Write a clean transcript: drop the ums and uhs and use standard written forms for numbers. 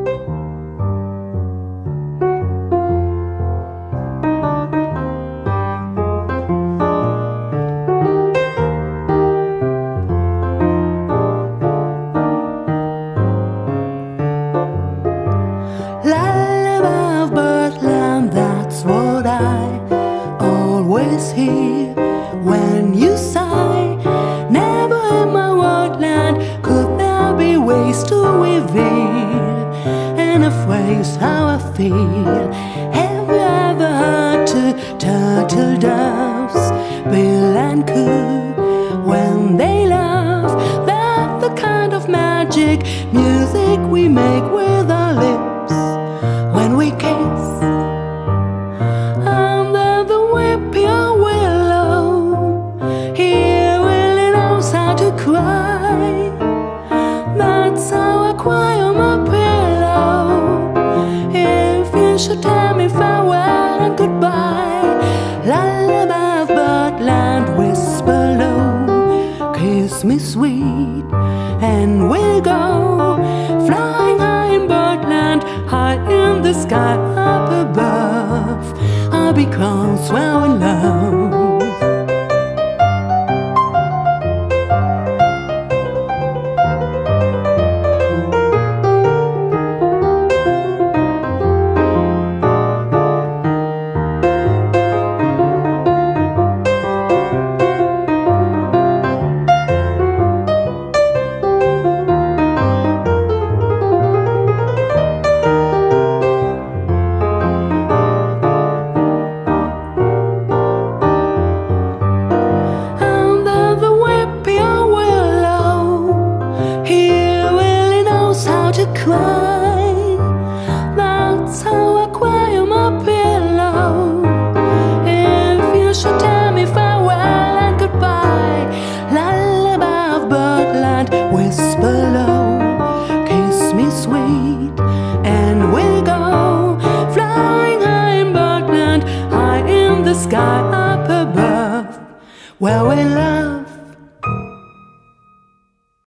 Lullaby of birdland, that's what I always hear when you sigh. Never in my wordland could there be ways to reveal in a phrase how I feel. Have you ever heard two turtle doves, bill and coo, when they laugh? That's the kind of magic music we make with our lips when we kiss. Under the whippoor willow, he really knows how to cry. That's how I cry on my pillow. If you should tell me farewell and goodbye, lullaby of birdland, whisper low, kiss me sweet, and we'll go flying high in birdland, high in the sky up above. I'll be close where we love. Cry. That's how I cry on my pillow. If you should tell me farewell and goodbye, lullaby of birdland, whisper low, kiss me sweet, and we'll go flying high in birdland, high in the sky up above, where we